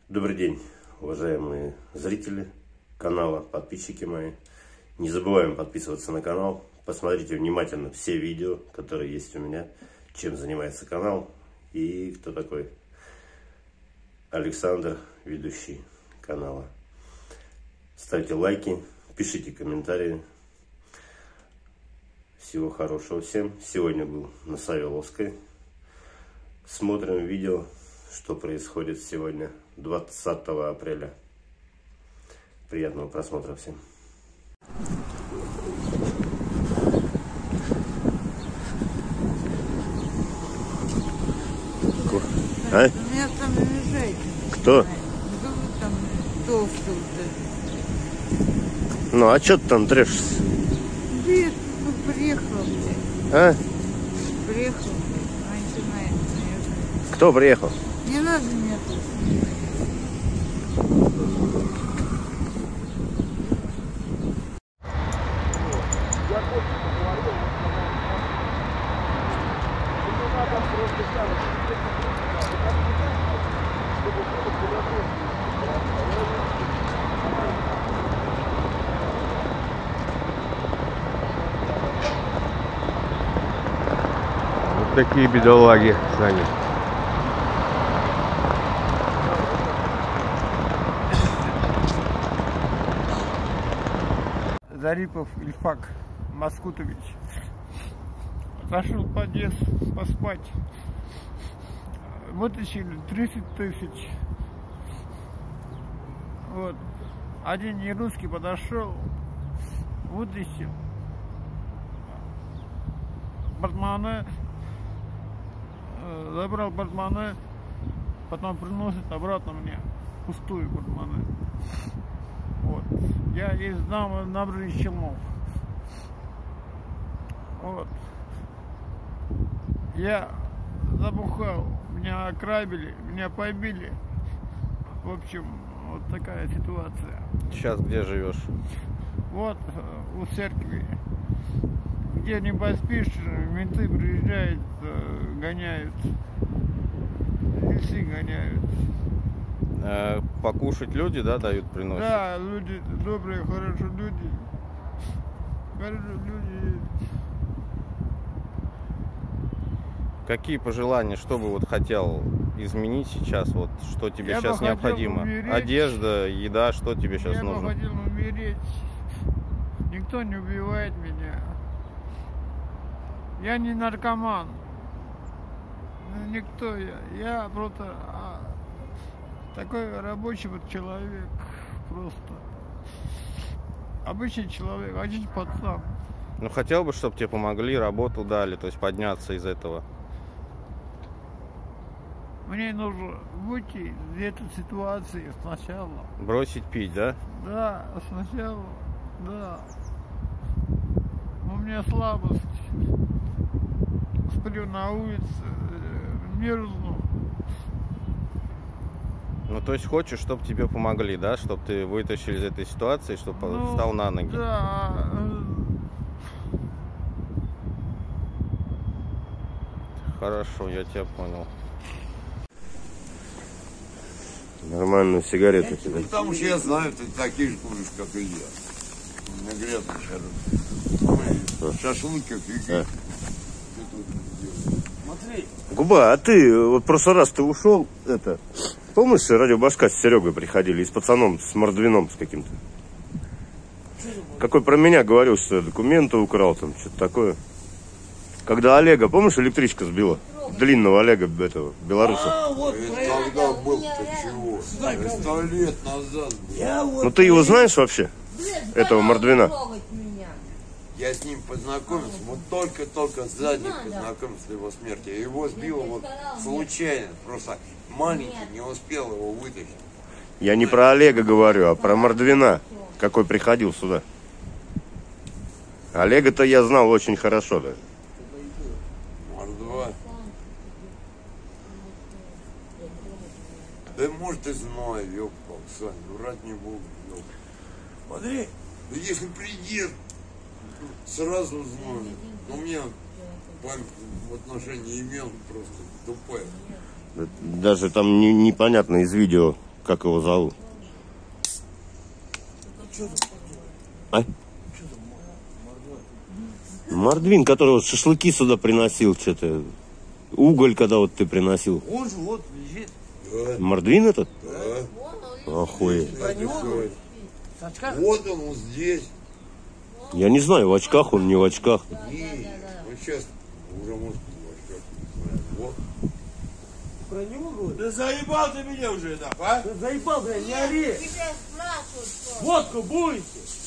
Добрый день, уважаемые зрители канала, подписчики мои. Не забываем подписываться на канал. Посмотрите внимательно все видео, которые есть у меня, чем занимается канал и кто такой Александр, ведущий канала. Ставьте лайки, пишите комментарии. Всего хорошего всем. Сегодня был на Савеловской. Смотрим видео, что происходит сегодня, 20 апреля. Приятного просмотра всем. А? Меня там лежать. Кто? Там толстый. Ну, а что ты там трешешься? Нет, ну приехал, блядь. А? Приехал, блядь. Начинает. Кто приехал? Не надо меня тут. Вот такие бедолаги сами. Зарипов Ильфак Маскутович. Зашел в подъезд поспать. Вытащили 30 тысяч. Вот. Один нерусский подошел, вытащил портмоне, забрал портмоне, потом приносит обратно мне пустую портмоне. Вот. Я из набережной Челнов. Вот. Я забухал, меня ограбили, меня побили. В общем, вот такая ситуация. Сейчас где живешь? Вот у церкви. Где не поспишь, менты приезжают, гоняют. Лисы гоняют. Покушать люди, да, дают, приносят? Да, люди добрые, хорошие люди. Хорошие люди. Какие пожелания, что бы вот хотел изменить сейчас, вот что тебе Я сейчас бы хотел необходимо? умереть. Одежда, еда, что тебе сейчас Я бы нужно? хотел умереть. Никто не убивает меня. Я не наркоман. Никто я. Я просто такой рабочий вот человек. Просто. Обычный человек, один пацан. Ну хотел бы, чтобы тебе помогли, работу дали, то есть подняться из этого. Мне нужно выйти из этой ситуации сначала. Бросить пить, да? Да, сначала, да. У меня слабость. Сплю на улице, мерзну. Ну то есть хочешь, чтобы тебе помогли, да? Чтобы ты вытащил из этой ситуации, чтобы встал на ноги. Да. Хорошо, я тебя понял. Нормальную сигарету тебе. Потому что я знаю, ты такие же куришь, как и я. У меня грязный шашлык, как и я. Смотри. Губа, а ты вот в прошлый раз ты ушел, это, помнишь, радио Башка с Серегой приходили, и с пацаном, с Мордвином с каким-то? Какой про меня говорил, что я документы украл, там, что-то такое. Когда Олега, помнишь, электричка сбила? Длинного Олега, этого, белоруса. Вот когда был-то чего? 100 лет назад был. Ну ты его знаешь вообще? Этого Мордвина? Я с ним познакомился, вот только сзади познакомился до его смерти. Его сбило вот случайно, просто маленький, не успел его вытащить. Я не про Олега говорю, а про Мордвина, какой приходил сюда. Олега-то я знал очень хорошо, да. Мордва. Да может и знаю, ёпал, Сань, врать не буду, ёпал. Смотри, да если приедет, сразу знаю. Но у меня память в отношении имен просто тупая. Даже там непонятно из видео, Как его зовут? А? Мордвин, который вот шашлыки сюда приносил, что-то. Уголь, когда вот ты приносил. Он же вот лежит. Мордвин этот? Да. Охуеть. Про него говорит? В очках? Вот он здесь. Я не знаю, в очках он, не в очках. Не, он сейчас уже может в очках. Вот. Про него говорит? Да заебал ты меня уже, да, а? Да заебал, блядь, не ори. Тебя спрашивают, что? Водку будете?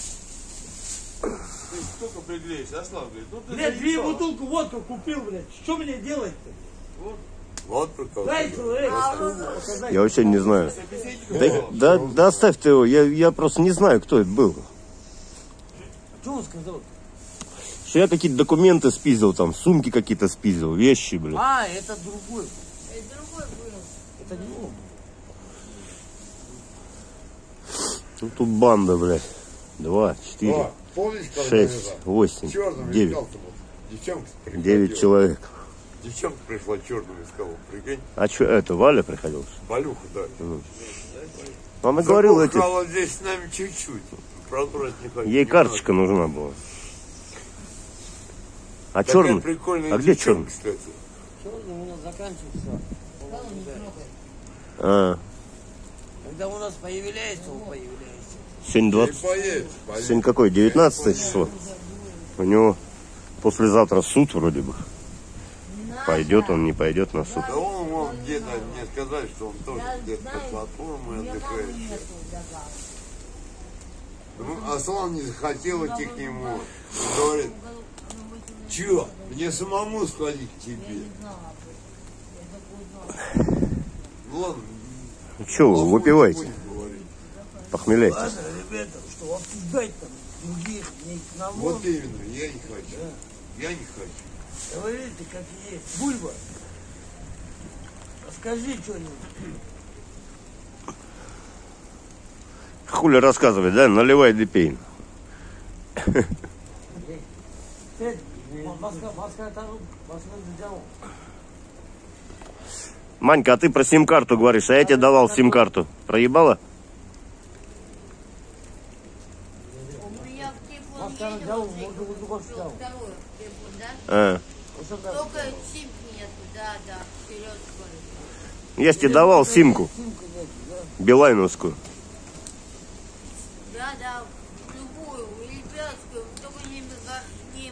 Ты сколько приклеишь, Аслав, говорит, ну ты Блядь, 2 заебал. бутылку водку купил, блядь. Что мне делать-то? Вот прикол. Дай человек. показать. Я вообще не знаю. Собеседников Да, да оставь ты его, я просто не знаю, кто это был. Что он сказал? Что я какие-то документы спиздил, там, сумки какие-то спиздил, вещи, блин. А, это другой. Это другой был. Это не он. Ну, тут банда, блядь. 2, 4, О, помнишь, когда 6, 8, черным 9. искал-то вот? Девчонка приходила. 9 человек. Девчонка пришла черным искала, прикинь. А что, это, Валя приходила? Балюха, да. Она говорила, эти, Забухала здесь с нами чуть-чуть. Правда, брать не хочу. ей карточка нужна была. А Такая черный? прикольная А где девчонка, черный? кстати. Черный у нас заканчивается. А, Когда у нас появляется, он появляется. сегодня И 20. поедет. Сегодня какое? 19 число. У него послезавтра суд вроде бы. Пойдет он, не пойдет на суд. Да он где-то, мне сказали, что он тоже где-то под платформой отдыхает. Ну, Аслан не захотел идти к нему. Он говорит, чё, мне самому сходить к тебе. Ну ладно. Ну что вы, выпивайте, не будем говорить. похмеляйтесь. Ладно, ребята, что обсуждать там других, не к нам. Вот именно, я не хочу. Я не хочу. Говори ты как есть. Бульба. Расскажи что-нибудь. Хули рассказывать, да? Наливай да пей. Манька, а ты про сим-карту говоришь, а я тебе давал сим-карту. Проебала? У меня в телефон ездил, купил второй телефон, да? А. Только симки нету, да, вперед скоро. Я ж тебе давал симку. Билайновскую. Да, любую, ребятскую, только не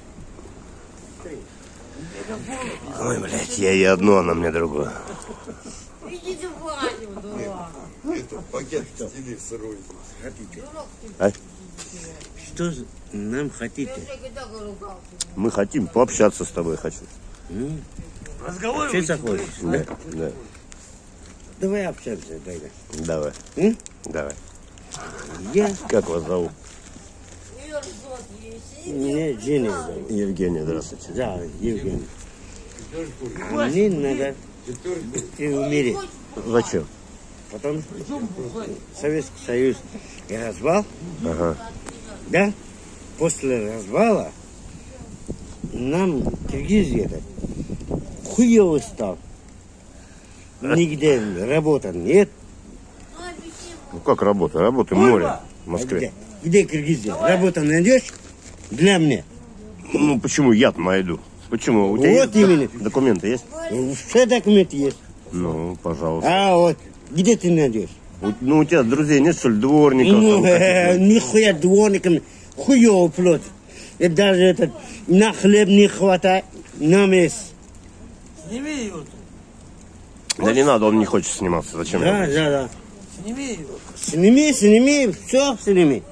пес. Ой, блядь, я ей одну, она мне другую. Идите в баню, дурак. Это пакет стили сырой. А? Что нам хотите? Я когда ругался. Мы хотим пообщаться с тобой, хочу. Разговаривай. Что захочешь? Да, да. Давай общаемся, Дайга. Давай. М? Давай. Я? Как вас зовут? Ее ржет, есть. Меня Женя зовут. Евгений, здравствуйте. Да, Евгений. Мне надо быстрее умереть. Зачем? Потому что Советский Союз развал, Ага. да? После развала нам Киргизия хуёво стал. Нигде работы нет. Ну как работа? Работа море в Москве. Где Киргизия? Работу найдешь? Для меня. Ну почему я-то найду? Почему? У тебя Вот есть именно. документы есть? Все документы есть. Ну, пожалуйста. А вот где ты найдешь? Ну у тебя друзей нет, что ли, дворников? Ну, там каких-то? нихуя дворником хуёво платят. И даже этот на хлеб не хватает на месяц. Сними его. Да не надо, он не хочет сниматься. Зачем? Да, да. Сними его. Сними, все сними.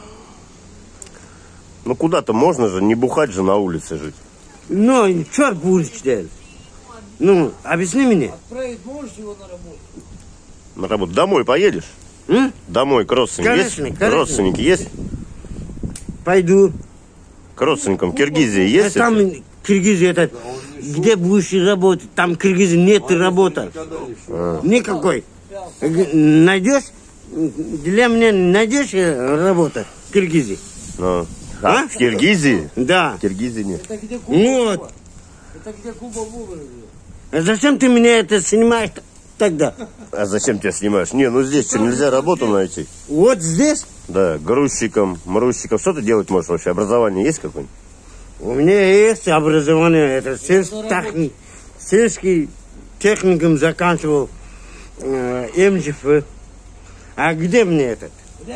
Ну куда-то можно же, не бухать же на улице жить. Ну, черт будешь делать. Ну, объясни мне. Отправить можешь его на работу? На работу. Домой поедешь? М? Домой к родственникам Конечно, есть? конечно. Родственники есть? Пойду. К родственникам Киргизии есть? А там Киргизия этот, где будешь работать? Там Киргизии нет работы. Никакой. Найдешь? Для меня найдешь работу в Киргизии? Ну. А? В Киргизии? Да. В Киргизии нет. Это где Куба? Вот. Это где Куба выиграли. А зачем ты меня это снимаешь? тогда. А зачем тебя снимаешь? Не, ну здесь что, нельзя работу найти? Вот здесь Да, грузчиком, мрущиком. Что ты делать можешь вообще? Образование есть какое-нибудь? у меня есть образование, это сельский техникум заканчивал, МЖФ. А где мне этот?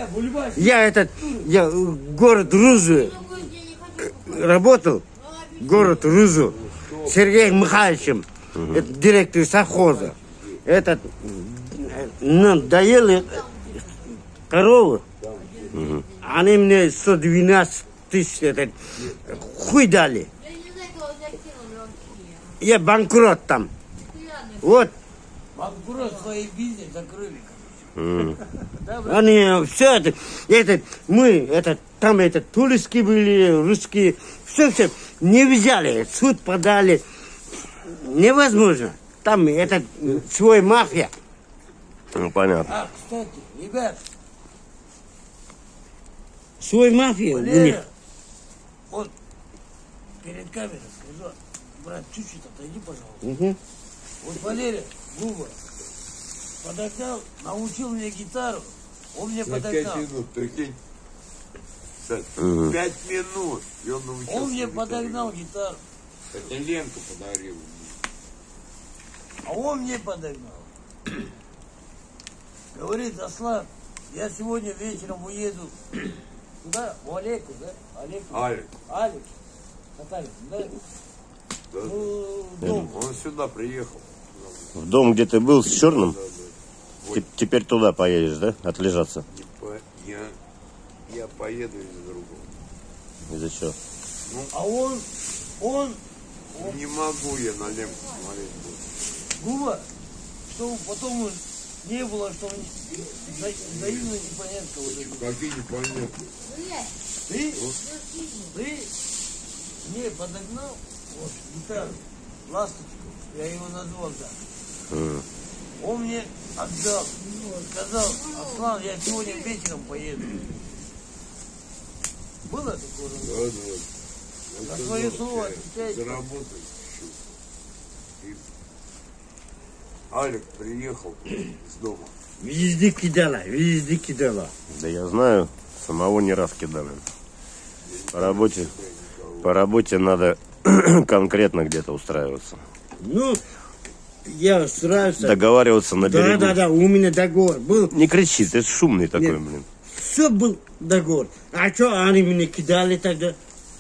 Я город Рузу работал, город Рузу, Сергеем Михайловичем, это директор совхоза. Этот, доели корову, они мне 112 тысяч этот, хуй дали. Я банкрот там. Вот. Банкрот свои бизнес закрыли. Они все это мы, там турецкие были, русские, все не взяли, суд подали. Невозможно. Там свой мафия. Ну, понятно. Кстати, ребят, Свой мафия у них. Валера, вот перед камерой скажу, брат, чуть-чуть отойди, пожалуйста. Вот Валерия Губа подогнал, научил мне гитару, он мне За подогнал. 5 минут, прикинь. 5 минут. И он научился Он мне гитаре. подогнал гитару, Это Ленку подарил. а он мне подогнал. Говорит, Аслан, я сегодня вечером уеду туда, в Олеку, да? Алик. Алик. Татарин, да? Да. Ну, дом. Он сюда приехал. В дом, где ты был, с черным? Да, да. Теперь туда поедешь, да? Отлежаться. Я поеду из другого. Из-за чего? А он Не могу я на Ленку смотреть. Губа, чтобы потом не было, что взаимно непонятно вот это. Какие непонятные. Ты мне подогнал вот гитару, ласточку, я его назвал так. Он мне отдал, сказал, Аслан, я сегодня вечером поеду. Было такое? Да, да. За свое слово отвечаете. Заработать. Алик приехал с дома. Везде кидала. Да я знаю, самого не раз кидали. По работе надо конкретно где-то устраиваться. Ну, я устраивался. Договариваться на берегу. Да, у меня договор был. Не кричи, ты шумный такой, Нет. блин. Все был договор. А что они меня кидали тогда?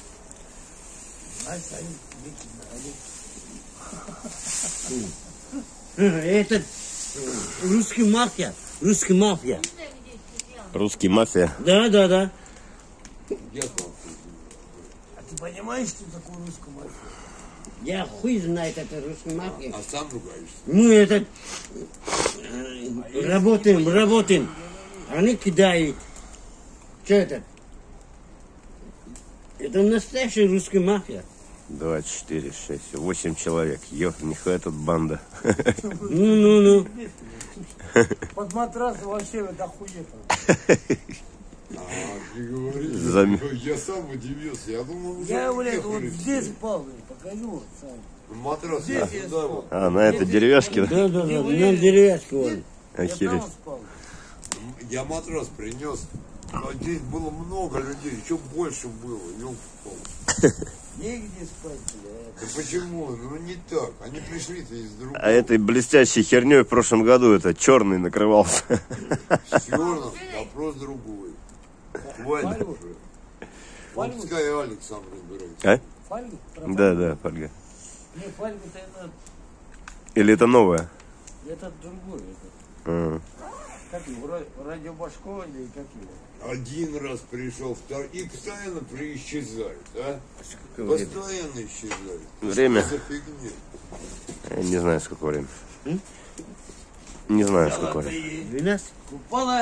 Это русский мафия. Русский мафия. Да. Я там. А ты понимаешь, что такое русская мафия? Я хуй знает, это русский мафия. А сам ругаешься. Мы работаем. Они кидают. Что это? Это настоящая русская мафия. 2, 4, 6, 8 человек. Нихуя тут банда. Ну. Под матрасом вообще дохуя. Ты говоришь, я сам удивился. Я думал, уже Я, блядь, вот уехали здесь все. спал, блядь, покажу вот сам. Матрас Здесь я сюда спал. вот. А, на этой деревяшке, да? Да, на деревяшке вон. Я Охереть. там спал. Я матрас принес. А здесь было много людей, еще больше было. Негде спать, блядь. Да почему? Ну не так. Они пришли-то из другого. А этой блестящей херней в прошлом году это черный накрывался. Черный вопрос другой. Хватит уже. Вот пускай Алекс сам разбирается. А? Фольга? Да, фольга. Не, фольга-то это Или это новое? другой. Это. А. Как его? Радиобашко или как его? Один раз пришел, второй. И постоянно исчезают, а? Сколько времени? Постоянно исчезают. Время? Что за фигня? Я не знаю, сколько времени. Не знаю, сколько времени. 12? Купала.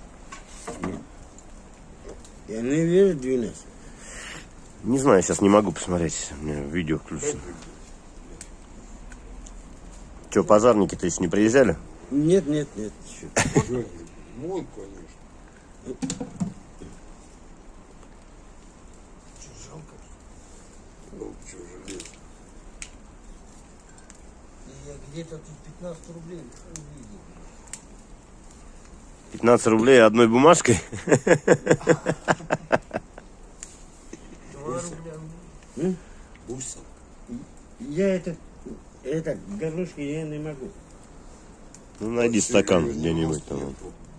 Я не верю 12. Не знаю, сейчас не могу посмотреть. У меня видео включено. Че, пожарники-то еще не приезжали? Нет. Чё? Что, вот, конечно. Жалко, что жалеть. я где-то тут 15 рублей увидел. 15 рублей одной бумажкой? 2 рубля. Бусин. Я это горлышки я не могу. Ну, найди стакан где-нибудь там.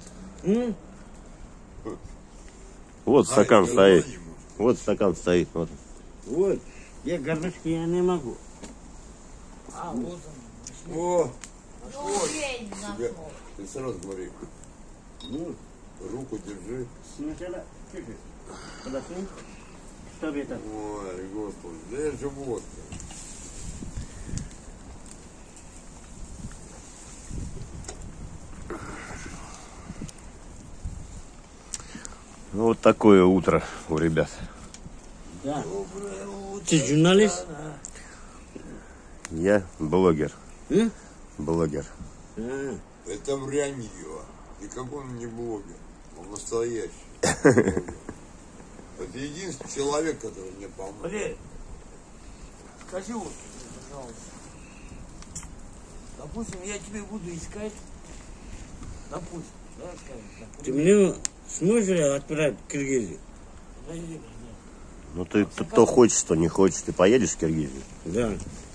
Вот стакан стоит. Вот стакан стоит. Вот. Вот, я горлышки я не могу. А, вот он. О, Ну, есть тебя. нашел. Ты сразу говори. Ну, Руку держи. сначала чуть-чуть. Подошли. Чтобы это... Ой, господи, да я же водка. Ну, вот такое утро у ребят. Да. Ты журналист? Я блогер. М? Блогер. А, Это вранье. Никакой он не блогер. Он настоящий. Блогер. Это единственный человек, который мне помог. Блин, скажи вот, пожалуйста. Допустим, я тебе буду искать. Допустим, да, скажем. ты мне сможешь отправить в Киргизию? Подожди, Ну, ты то хочешь, то не хочешь. Ты поедешь в Киргизию? Да.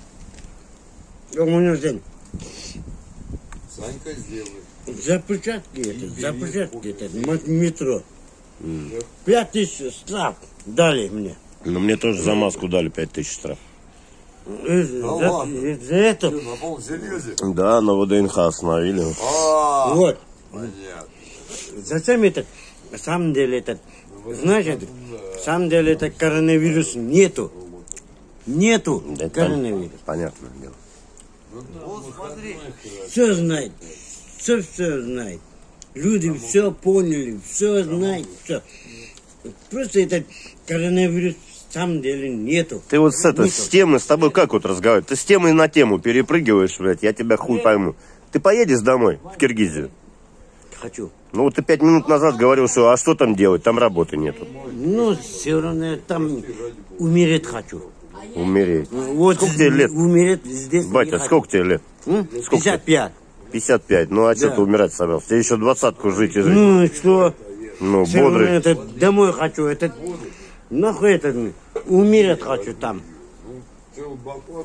У меня здесь Санька сделает. запечатки это метро. Да. 5000 штраф дали мне. Ну, мне тоже за маску дали 5000 штраф. ладно. За это, Что, на полном серьезе? Да, на ВДНХ остановили. А, вот. понятно. Зачем это? На самом деле это, знаешь, на самом деле это коронавирус нету. Нету Да, это коронавируса. понятное дело. вот смотри. Все знает. Все знает. Люди все поняли, все знают, все. Просто этот коронавирус в самом деле нету. Ты вот с темы, с тобой как вот разговаривать? Ты с темы на тему перепрыгиваешь, блядь, я тебя хуй пойму. Ты поедешь домой, в Киргизию? Хочу. Ну вот ты 5 минут назад говорил, что а что там делать, там работы нету. Ну, все равно я там умереть хочу. Умереть. Вот Сколько тебе лет? Умереть здесь не Батя, хочу. сколько тебе лет? Сколько 55. 55. Ну а что Да. ты умирать собрался? Тебе еще 20-ку жить и жить. Ну и что? Ну, Все равно бодрый. это домой хочу. Это нахуй это умереть хочу там. Ты глубоко.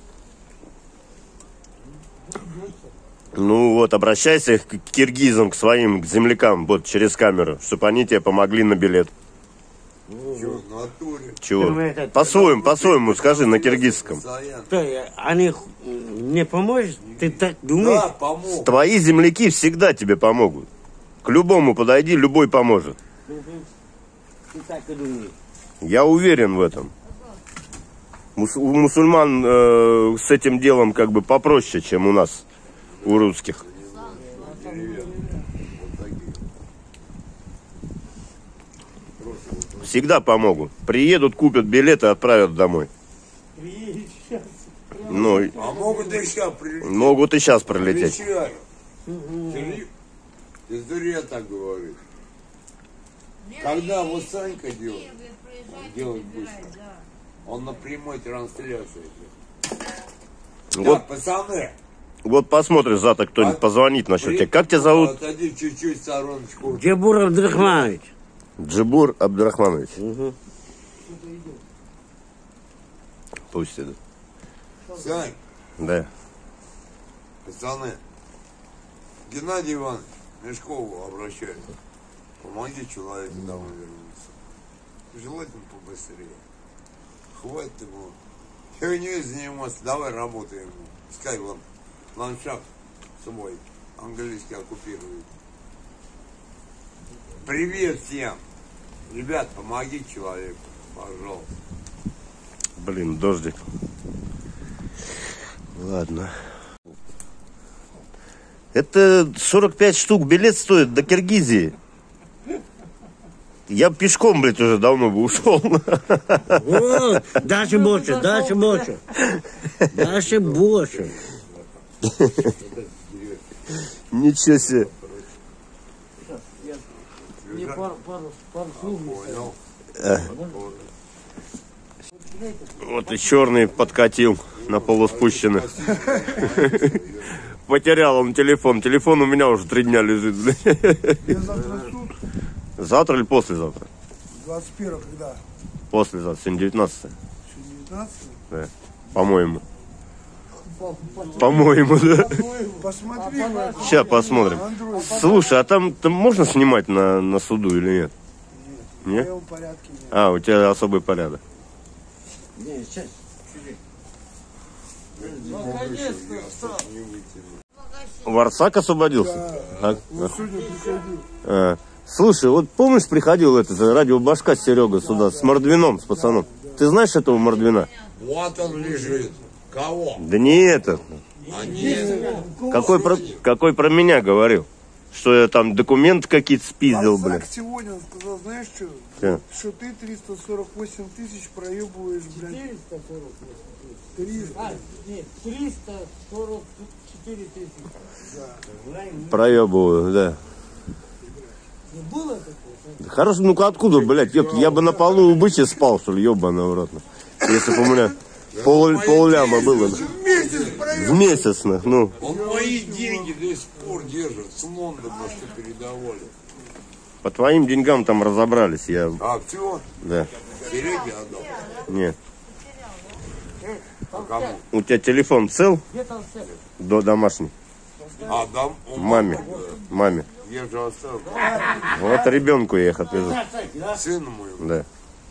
Ну вот, обращайся к киргизам, к своим, к землякам, вот через камеру, чтобы они тебе помогли на билет. Чё, в натуре? Чего? Ну, это- По-своему скажи на киргизском. Постоянно. Что, они мне поможет? Ты так думаешь? Да, помог. Твои земляки всегда тебе помогут. К любому подойди, любой поможет. Ты так и думаешь. Я уверен в этом. У мусульман с этим делом как бы попроще, чем у нас, у русских. Всегда помогут. Приедут, купят билеты, отправят домой. Ну, А могут и сейчас прилететь. могут и сейчас пролететь. Прилетят. Ты зря так говоришь. Когда вот Санька делает, делает быстро. Он на прямой трансляции. Вот, Да, пацаны. вот посмотришь, завтра кто-нибудь позвонит насчет тебя. Как тебя зовут? Отойди чуть-чуть в стороночку. Джабур Абдрахманович. Джибур Абдрахманович. Пусть идут. Сань, Да. пацаны. Геннадий Иванович Мешкову обращается. Помоги человеку домой вернуться. Желательно побыстрее. Хватит ему. Фигней заниматься. Давай работаем. Пускай он ландшафт свой английский оккупирует. Привет всем. Ребят, помоги человеку. Пожалуйста. Блин, дождик. Ладно. Это 45 штук билет стоит до Киргизии. Я пешком, блядь, уже давно бы ушел. Вот, дальше больше, дальше больше. Дальше больше. Ничего себе. Мне пару слов. Понял. Вот и черный подкатил на полуспущенных. Потерял он телефон. Телефон у меня уже 3 дня лежит. Завтра суд. Завтра или послезавтра? 21 когда? Послезавтра, сегодня 19. Сегодня 19? Да. По-моему. По-моему, да. Посмотри. Сейчас посмотрим. Слушай, а там можно снимать на суду или нет? Нет? В порядке нет. А, у тебя особый порядок. Не, сейчас. Варсак освободился? Вот сегодня приходил. Слушай, вот помнишь, приходил этот радиобашка Серега сюда с Мордвином, с пацаном? Ты знаешь этого Мордвина? Вот он лежит. Кого? Да не этот. Какой про меня говорил? Что я там документы какие-то спиздил, блядь. Варсак сегодня он сказал, знаешь что? Да. Что ты 348 тысяч проебываешь, блядь. 300. Нет, 344 тысячи. Проебываю, да. Не было такого? Хорошо, ну-ка откуда, блядь? Я бы на полу у бычья спал, что ли, ебаный в рот. Если бы у меня полляма было. В месяц, ну. Он мои деньги до сих пор держит. С Лондона, что передавали. По твоим деньгам там разобрались. Я... Актер? Да. Сереге отдал? Нет. А кому? У тебя телефон цел? Где там все? Домашний. А, дам? Маме. Маме. Я же оставил. Вот ребенку я их отвезу. Сыну моему. Да.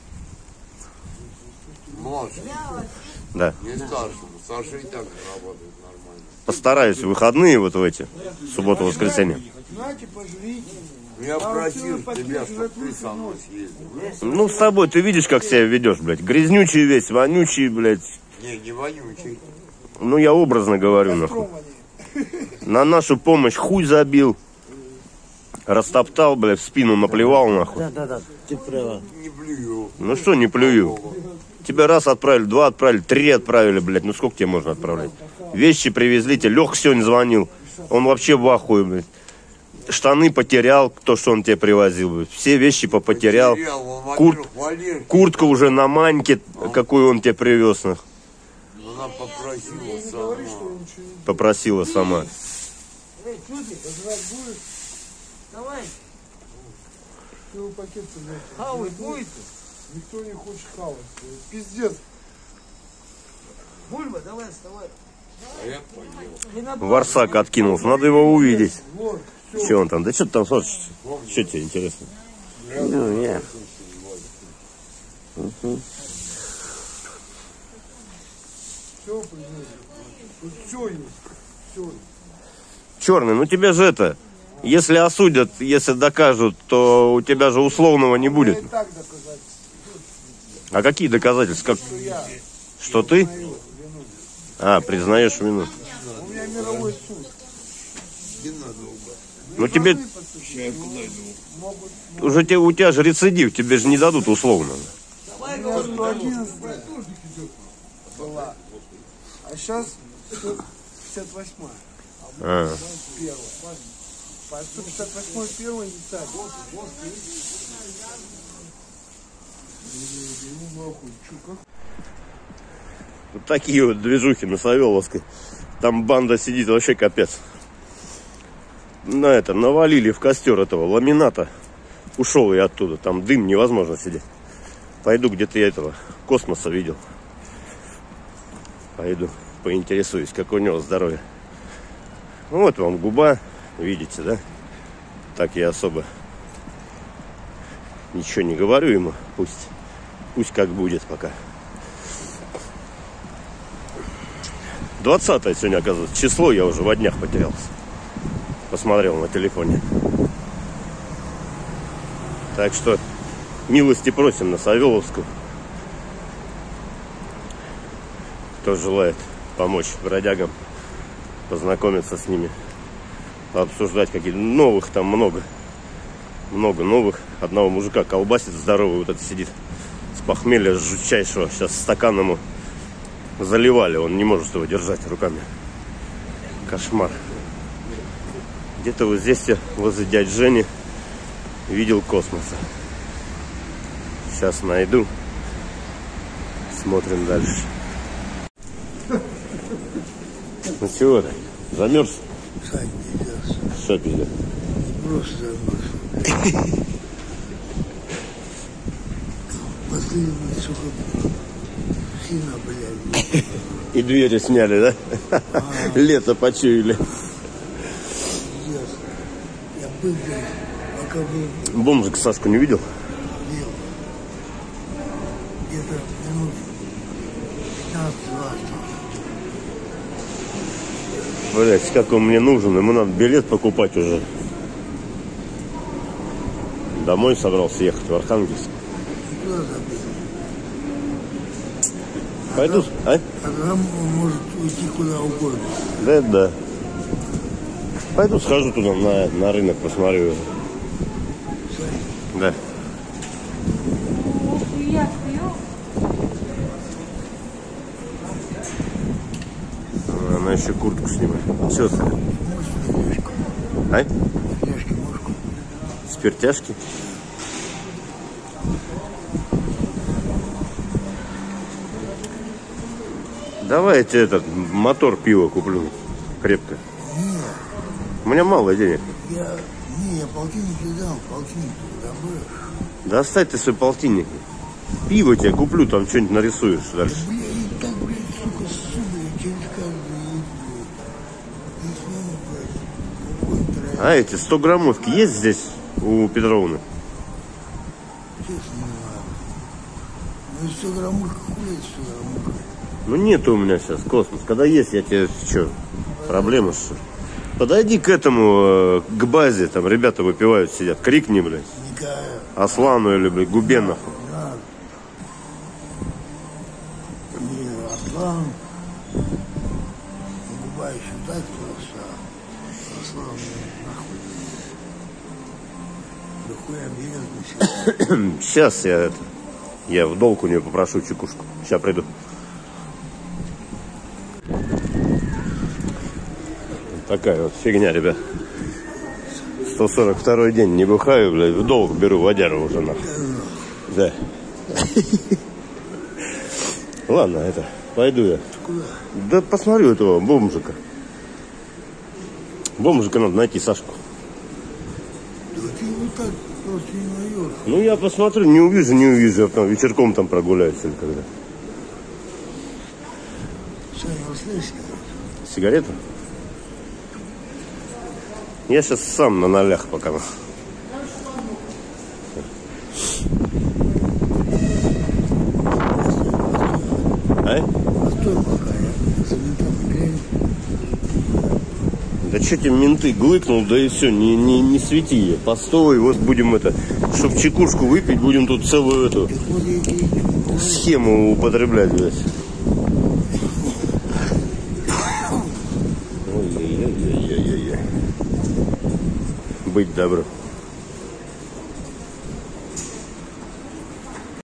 Младшему. Да. Не старшему. Старший и так работает нормально. Постараюсь в выходные вот в эти. Субботу-воскресенье. Знаете, пожрите. Я просил тебя, чтобы ты со мной съездил. Ну, с тобой ты видишь, как себя ведешь, блядь. Грязнючий весь, вонючий, блядь. Не вонючий. Ну, я образно говорю, нахуй. На нашу помощь хуй забил. Растоптал, блядь, в спину наплевал, нахуй. Да, ты права. Не плюю. Ну что, не плюю. Тебя раз отправили, 2 отправили, 3 отправили, блядь. Ну сколько тебе можно отправлять? Вещи привезли, тебе Леха сегодня звонил. Он вообще в ахуе, блядь. Штаны потерял, то, что он тебе привозил, блядь. Все вещи потерял. Куртка уже на маньке, какую он тебе привез, нахуй. Она попросила сама. Попросила сама. Давай, Целый пакет принять. хавать будет? Никто не хочет хавать. Пиздец. Бульба, давай, вставай. А я поел. Не надо. Варсак откинулся, надо его увидеть. Вот. Че он там? Да что ты там смотришь? Что тебе интересно? Ну, я. Все принять. Тут все есть. Все. Черный, ну тебя же это, если осудят, если докажут, то у тебя же условного не будет. И так доказать. А какие доказательства? Как... Что ты? А, признаешь вину. У меня мировой суд. Ну тебе Могут. уже у тебя же рецидив, тебе же не дадут условно. У меня 111 была. А сейчас 158. А. Первая. По 158 первая инициаль. Вот такие вот движухи на Савеловской. Там банда сидит, вообще капец. Навалили в костер этого ламината. Ушел я оттуда, там дым, невозможно сидеть. Пойду, где-то я этого космоса видел. Пойду, поинтересуюсь, как у него здоровье. Ну, вот вам губа, видите, да? Так я особо ничего не говорю ему. Пусть как будет пока. 20 сегодня, оказывается, число, я уже во днях потерялся. Посмотрел на телефоне. Так что милости просим на Савеловскую. Кто желает помочь бродягам, познакомиться с ними, обсуждать какие-то новых, там много новых. Одного мужика колбасит здоровый, вот это сидит с похмелья жутчайшего. Сейчас стакан ему заливали, он не может его держать руками. Кошмар. Где-то вот здесь я возле дяди Жени видел космоса. Сейчас найду. Смотрим дальше. чего ты? Замерз? Сань, пиздец. Что пиздец? Просто замерз. Последний, сука, сильно, блядь. И двери сняли, да? Лето почуяли. Пиздец. Я был, блядь, пока был. Бомжик Сашку не видел? Бил. Где-то минут 15-20. Блять, как он мне нужен, ему надо билет покупать уже. Домой собрался ехать, в Архангельск. Куда забил? Пойду, а? А там он может уйти куда угодно. Да, это да. Пойду схожу туда на рынок, посмотрю. Да. Она еще куртку снимает. Че ты? А? Спиртяшки? Давай я тебе этот мотор пива куплю. Крепко. Нет. У меня мало денег. Я полтинник не дам, полтинник добавишь. Достань ты свой полтинник. Пиво тебе куплю, там что-нибудь нарисуешь дальше. Блядь, и так, блядь, сука, субли через каждый, блядь. А эти 100 граммовки есть здесь у Петровны? Честно, не надо. Ну и 100 граммушка, хуй 100 граммушка. Ну нету у меня сейчас космос. Когда есть, я тебе что? Проблема что? Подойди к этому, к базе, там ребята выпивают, сидят. Крикни, блядь. Никая. Аслану или, блядь, Губенов. Не надо. Не, Аслан. Губа еще так просто. Аслан, нахуй. Да хуя билет на себя. Сейчас я в долг у нее попрошу чекушку. Сейчас приду. Такая вот фигня, ребят. 142-й день не бухаю, блядь, в долг беру водяру уже нахуй. Да. Ладно, пойду я. Куда? Да посмотрю этого бомжика. Бомжика надо найти, Сашку. Да ты вот так просто не найдешь. Ну я посмотрю, не увижу, я потом вечерком там прогуляюсь или когда. Саня, слышишь? Сигарету? Я сейчас сам на нолях пока. А? Постой пока, я за ментами глянь. Да что тебе менты, глыкнул, да и все, не свети. Постой, вот будем чтоб чекушку выпить, будем тут целую эту схему употреблять, блядь. Ой-ой-ой-ой-ой-ой. Быть добрым.